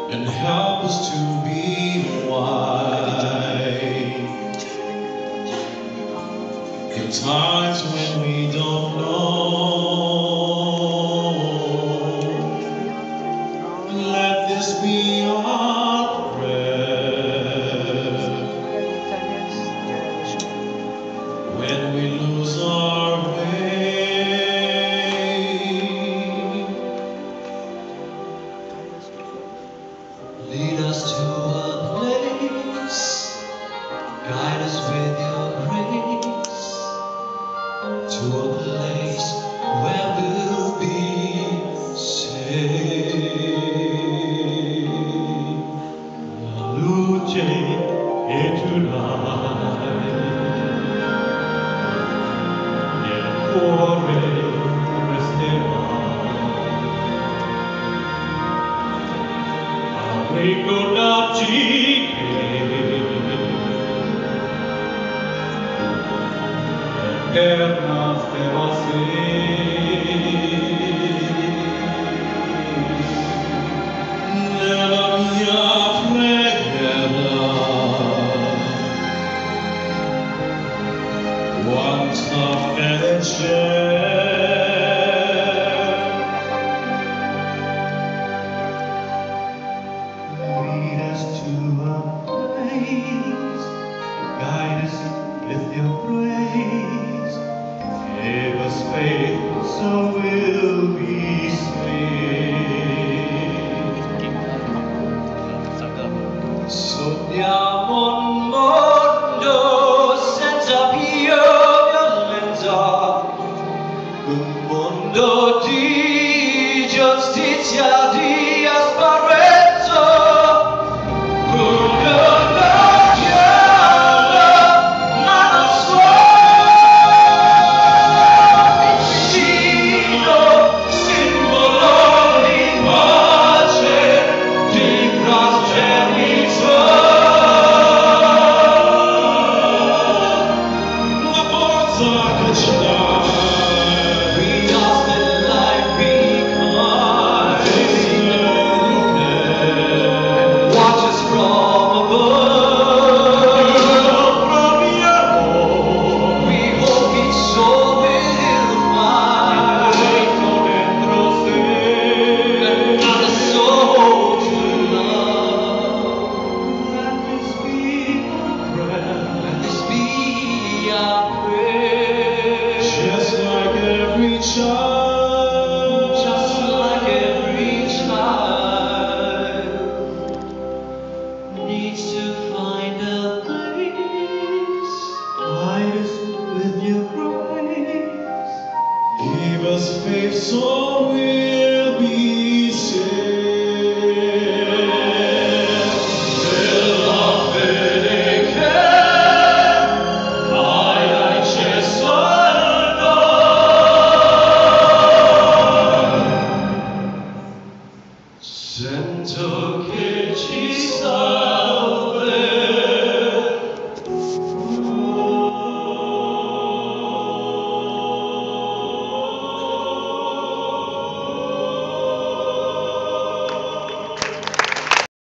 and help us to be wise in times when we don't know. Let this be our prayer when we lose our way. Lead us to a place, guide us with your grace, to a place where we'll be saved. La luce è tonight, nel cuore resterà. Ricordarci che eterna sarà nella mia preghiera. Quanta fede c'è. Lead us to a place, guide us with your grace, give us faith so we'll be saved. Sogniamo un mondo senza più violenza, un mondo di giustizia, di asparenza. Just like every child needs to find a place, guide us with your grace, give us faith so we'll be saved. Nella fede che hai acceso sento che ci